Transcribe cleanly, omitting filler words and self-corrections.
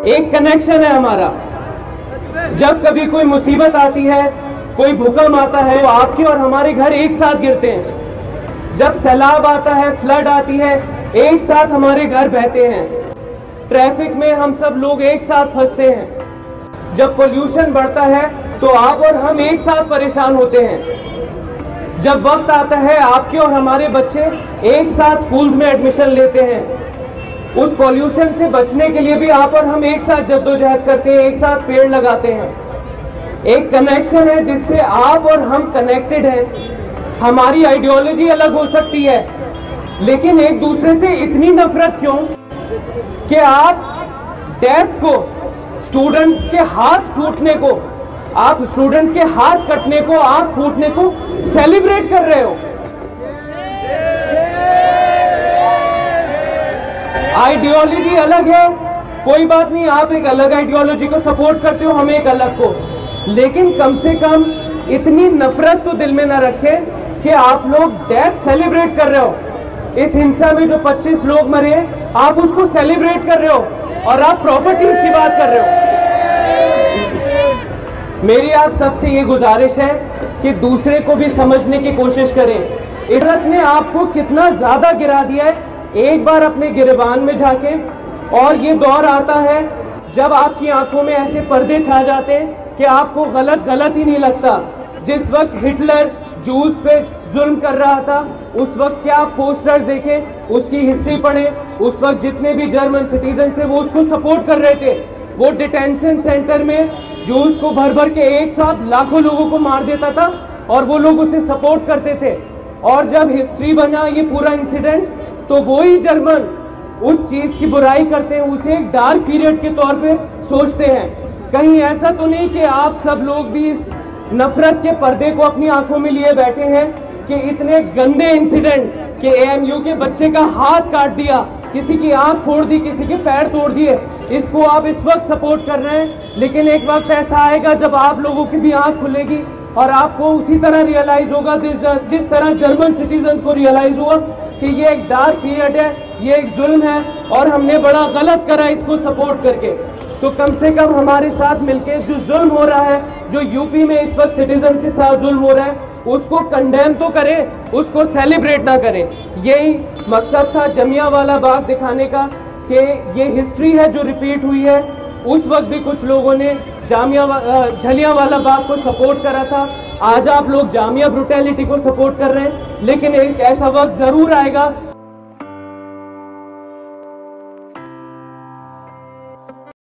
एक कनेक्शन है हमारा। जब कभी कोई मुसीबत आती है, कोई भूकंप आता है, तो आपके और हमारे घर एक साथ गिरते हैं। जब सैलाब आता है, फ्लड आती है, एक साथ हमारे घर बहते हैं। ट्रैफिक में हम सब लोग एक साथ फंसते हैं। जब पोल्यूशन बढ़ता है तो आप और हम एक साथ परेशान होते हैं। जब वक्त आता है, आपके और हमारे बच्चे एक साथ स्कूल में एडमिशन लेते हैं। उस पॉल्यूशन से बचने के लिए भी आप और हम एक साथ जद्दोजहद करते हैं, एक साथ पेड़ लगाते हैं। एक कनेक्शन है जिससे आप और हम कनेक्टेड हैं। हमारी आइडियोलॉजी अलग हो सकती है, लेकिन एक दूसरे से इतनी नफरत क्यों कि आप डेथ को, स्टूडेंट्स के हाथ टूटने को, आप स्टूडेंट्स के हाथ कटने को, आंख फूटने को सेलिब्रेट कर रहे हो। आइडियोलॉजी अलग है, कोई बात नहीं, आप एक अलग आइडियोलॉजी को सपोर्ट करते हो, हम एक अलग को, लेकिन कम से कम इतनी नफरत तो दिल में ना रखें कि आप लोग डेथ सेलिब्रेट कर रहे हो। इस हिंसा में जो 25 लोग मरे, आप उसको सेलिब्रेट कर रहे हो और आप प्रॉपर्टीज की बात कर रहे हो। मेरी आप सबसे ये गुजारिश है कि दूसरे को भी समझने की कोशिश करें। इज्जत ने आपको कितना ज्यादा गिरा दिया है, एक बार अपने गिरबान में जाके। और ये दौर आता है जब आपकी आंखों में ऐसे पर्दे छा जाते हैं कि आपको गलत ही नहीं लगता। जिस वक्त हिटलर जूस पे जुल्म कर रहा था, उस वक्त क्या आप पोस्टर्स देखें, उसकी हिस्ट्री पढ़ें, उस वक्त जितने भी जर्मन सिटीजन थे वो उसको सपोर्ट कर रहे थे। वो डिटेंशन सेंटर में जूस को भर भर के एक साथ लाखों लोगों को मार देता था और वो लोग उसे सपोर्ट करते थे। और जब हिस्ट्री बना ये पूरा इंसिडेंट, तो वही जर्मन उस चीज की बुराई करते हैं, उसे एक डार्क पीरियड के तौर पे सोचते हैं। कहीं ऐसा तो नहीं कि आप सब लोग भी इस नफरत के पर्दे को अपनी आंखों में लिए बैठे हैं कि इतने गंदे इंसिडेंट कि एएमयू के बच्चे का हाथ काट दिया, किसी की आंख फोड़ दी, किसी के पैर तोड़ दिए, इसको आप इस वक्त सपोर्ट कर रहे हैं। लेकिन एक वक्त ऐसा आएगा जब आप लोगों की भी आंख खुलेगी और आपको उसी तरह रियलाइज होगा जिस तरह जर्मन सिटीजन को रियलाइज हुआ कि ये एक डार्क पीरियड है, ये एक जुल्म है और हमने बड़ा गलत करा इसको सपोर्ट करके। तो कम से कम हमारे साथ मिलके जो जुल्म हो रहा है, जो यूपी में इस वक्त सिटीजन के साथ जुल्म हो रहा है, उसको कंडेम तो करें, उसको सेलिब्रेट ना करें। यही मकसद था जलियांवाला बाग दिखाने का कि ये हिस्ट्री है जो रिपीट हुई है। उस वक्त भी कुछ लोगों ने जलियांवाला बाग को सपोर्ट करा था, आज आप लोग जामिया ब्रुटैलिटी को सपोर्ट कर रहे हैं। लेकिन एक ऐसा वक्त जरूर आएगा